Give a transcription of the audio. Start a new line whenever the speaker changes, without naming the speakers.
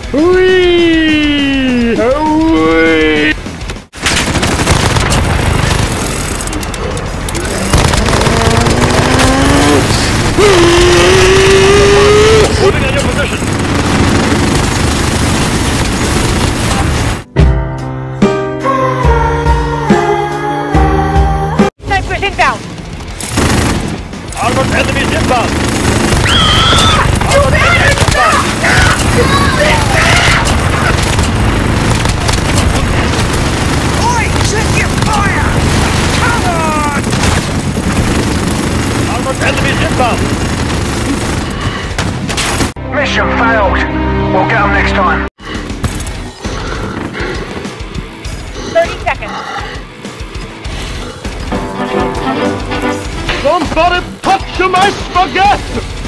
Whee! Whee! Moving on your position.
Snipers inbound.
Armored enemies inbound. Armored enemies inbound.
Oi! Check your fire! Come on!
Armored enemies inbound.
Mission failed. We'll get them next time.
30 seconds.
Somebody touch my spaghetti!